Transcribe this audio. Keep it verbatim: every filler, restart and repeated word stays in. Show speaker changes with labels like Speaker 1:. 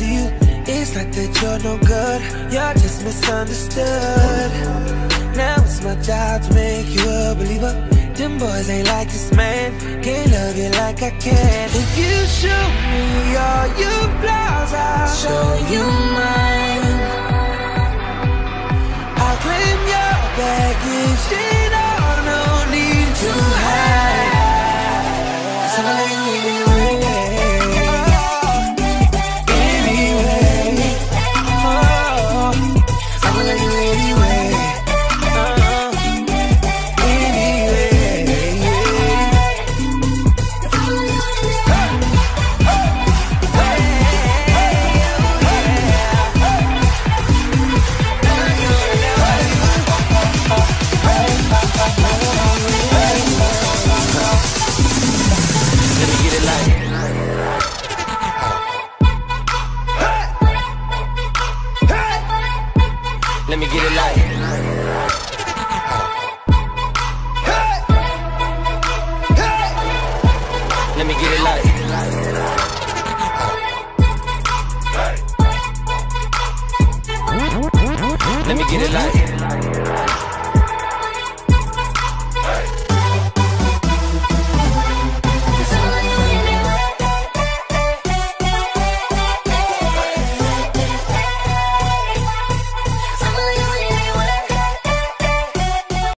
Speaker 1: to you, it's like that you're no good. You're just misunderstood. Now it's my job to make you a believer. Them boys ain't like this, man. Can't love you like I can. If you show me all your flaws, I'll show you mine. I'll claim your baggage, shit, oh, no need to hide. So I'm letting you anyway. Anyway. Oh, I'm letting you anyway. Let me get it like. Let me get it like.